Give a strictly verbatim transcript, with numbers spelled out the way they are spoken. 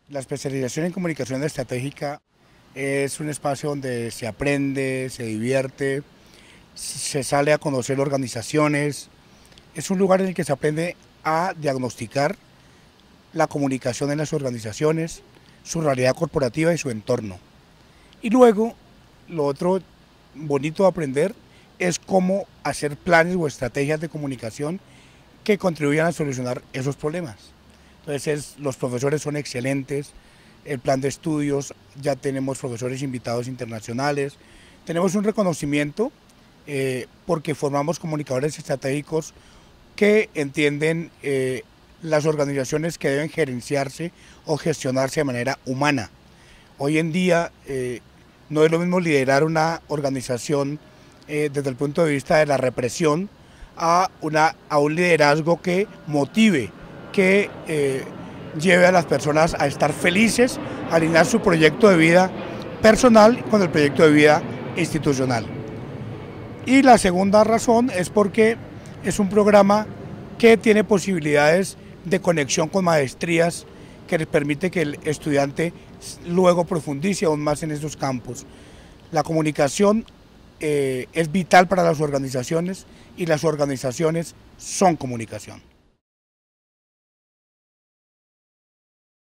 La especialización en comunicación estratégica es un espacio donde se aprende, se divierte, se sale a conocer organizaciones. Es un lugar en el que se aprende a diagnosticar la comunicación en las organizaciones, su realidad corporativa y su entorno. Y luego, lo otro bonito de aprender es cómo hacer planes o estrategias de comunicación que contribuyan a solucionar esos problemas. Entonces los profesores son excelentes, el plan de estudios, ya tenemos profesores invitados internacionales, tenemos un reconocimiento eh, porque formamos comunicadores estratégicos que entienden eh, las organizaciones que deben gerenciarse o gestionarse de manera humana. Hoy en día eh, no es lo mismo liderar una organización eh, desde el punto de vista de la represión a, una, a un liderazgo que motive, que eh, lleve a las personas a estar felices, a alinear su proyecto de vida personal con el proyecto de vida institucional. Y la segunda razón es porque es un programa que tiene posibilidades de conexión con maestrías que les permite que el estudiante luego profundice aún más en esos campos. La comunicación eh, es vital para las organizaciones y las organizaciones son comunicación.